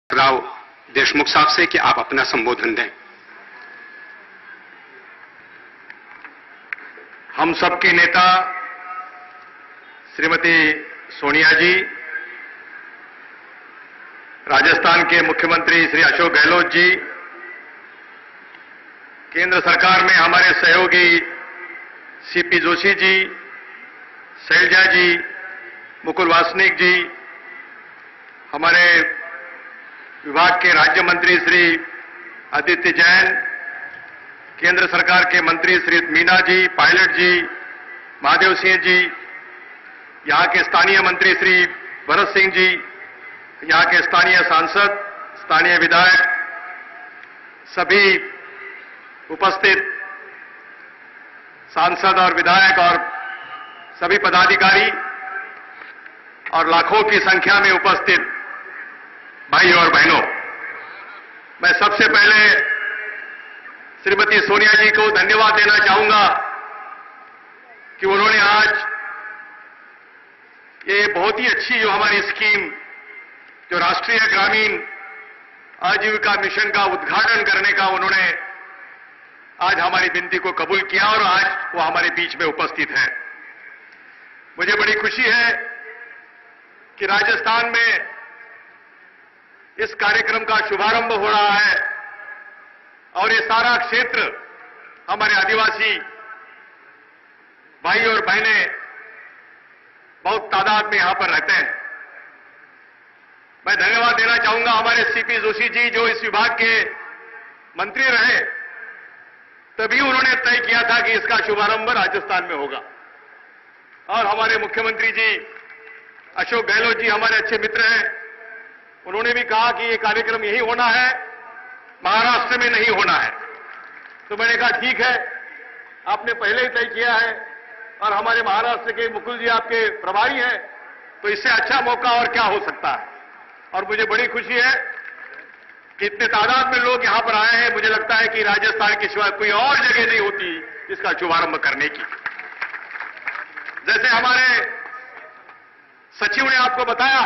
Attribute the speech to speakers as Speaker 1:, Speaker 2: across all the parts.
Speaker 1: राव देशमुख साहब से कि आप अपना संबोधन दें।
Speaker 2: हम सबकी नेता श्रीमती सोनिया जी, राजस्थान के मुख्यमंत्री श्री अशोक गहलोत जी, केंद्र सरकार में हमारे सहयोगी सीपी जोशी जी, शैलजा जी, मुकुल वासनिक जी, हमारे विभाग के राज्य मंत्री श्री आदित्य जैन, केंद्र सरकार के मंत्री श्री मीना जी, पायलट जी, महादेव सिंह जी, यहां के स्थानीय मंत्री श्री भरत सिंह जी, यहां के स्थानीय सांसद, स्थानीय विधायक, सभी उपस्थित सांसद और विधायक और सभी पदाधिकारी और लाखों की संख्या में उपस्थित भाई और बहनों, मैं सबसे पहले श्रीमती सोनिया जी को धन्यवाद देना चाहूंगा कि उन्होंने आज ये बहुत ही अच्छी जो हमारी स्कीम, जो राष्ट्रीय ग्रामीण आजीविका मिशन का उद्घाटन करने का उन्होंने आज हमारी विनती को कबूल किया और आज वो हमारे बीच में उपस्थित है। मुझे बड़ी खुशी है कि राजस्थान में इस कार्यक्रम का शुभारंभ हो रहा है और ये सारा क्षेत्र हमारे आदिवासी भाई और बहनें बहुत तादाद में यहां पर रहते हैं। मैं धन्यवाद देना चाहूंगा हमारे सीपी जोशी जी, जो इस विभाग के मंत्री रहे, तभी उन्होंने तय किया था कि इसका शुभारंभ राजस्थान में होगा। और हमारे मुख्यमंत्री जी अशोक गहलोत जी हमारे अच्छे मित्र हैं, उन्होंने भी कहा कि ये कार्यक्रम यही होना है, महाराष्ट्र में नहीं होना है। तो मैंने कहा ठीक है, आपने पहले ही तय किया है और हमारे महाराष्ट्र के मुकुल जी आपके प्रभारी हैं, तो इससे अच्छा मौका और क्या हो सकता है। और मुझे बड़ी खुशी है कि इतने तादाद में लोग यहां पर आए हैं। मुझे लगता है कि राजस्थान के सिवा कोई और जगह नहीं होती इसका शुभारंभ करने की। जैसे हमारे सचिव ने आपको बताया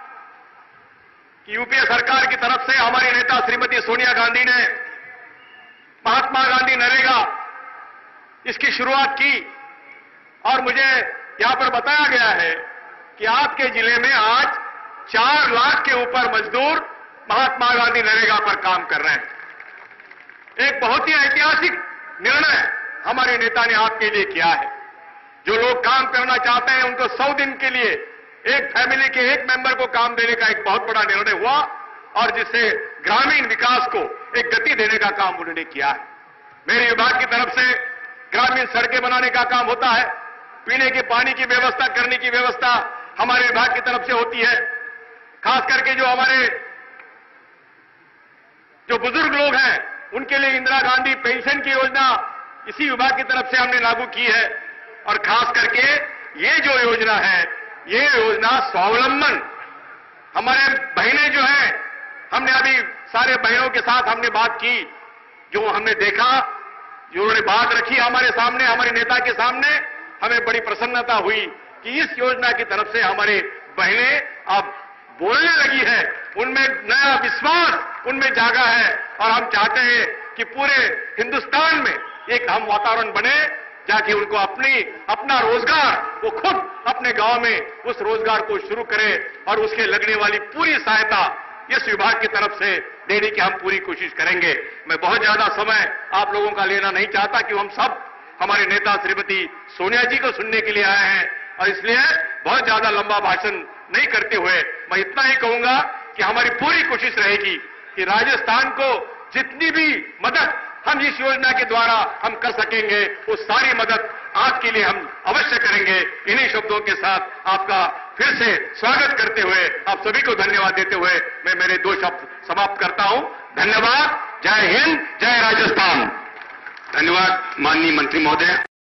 Speaker 2: कि यूपीए सरकार की तरफ से हमारी नेता श्रीमती सोनिया गांधी ने महात्मा गांधी नरेगा इसकी शुरुआत की और मुझे यहां पर बताया गया है कि आपके जिले में आज 4 लाख के ऊपर मजदूर महात्मा गांधी नरेगा पर काम कर रहे हैं। एक बहुत ही ऐतिहासिक निर्णय हमारे नेता ने आपके लिए किया है। जो लोग काम करना चाहते हैं उनको 100 दिन के लिए एक फैमिली के एक मेंबर को काम देने का एक बहुत बड़ा निर्णय हुआ और जिससे ग्रामीण विकास को एक गति देने का काम उन्होंने किया है। मेरे विभाग की तरफ से ग्रामीण सड़कें बनाने का काम होता है, पीने के पानी की व्यवस्था करने की व्यवस्था हमारे विभाग की तरफ से होती है। खास करके जो हमारे जो बुजुर्ग लोग हैं उनके लिए इंदिरा गांधी पेंशन की योजना इसी विभाग की तरफ से हमने लागू की है। और खास करके ये जो योजना है, ये योजना स्वावलंबन, हमारे बहनें जो हैं, हमने अभी सारे बहनों के साथ हमने बात की, जो हमने देखा, जो उन्होंने बात रखी हमारे सामने, हमारे नेता के सामने, हमें बड़ी प्रसन्नता हुई कि इस योजना की तरफ से हमारे बहनें अब बोलने लगी है, उनमें नया विश्वास उनमें जागा है। और हम चाहते हैं कि पूरे हिंदुस्तान में एक हम वातावरण बने जाके उनको अपना रोजगार, वो खुद अपने गांव में उस रोजगार को शुरू करें और उसके लगने वाली पूरी सहायता इस विभाग की तरफ से देने की हम पूरी कोशिश करेंगे। मैं बहुत ज्यादा समय आप लोगों का लेना नहीं चाहता कि हम सब हमारे नेता श्रीमती सोनिया जी को सुनने के लिए आए हैं और इसलिए बहुत ज्यादा लंबा भाषण नहीं करते हुए मैं इतना ही कहूंगा कि हमारी पूरी कोशिश रहेगी कि राजस्थान को जितनी भी मदद हम इस योजना के द्वारा हम कर सकेंगे, वो सारी मदद आज के लिए हम अवश्य करेंगे। इन्हीं शब्दों के साथ आपका फिर से स्वागत करते हुए, आप सभी को धन्यवाद देते हुए मैं मेरे 2 शब्द समाप्त करता हूं। धन्यवाद। जय हिंद, जय राजस्थान।
Speaker 1: धन्यवाद माननीय मंत्री महोदय।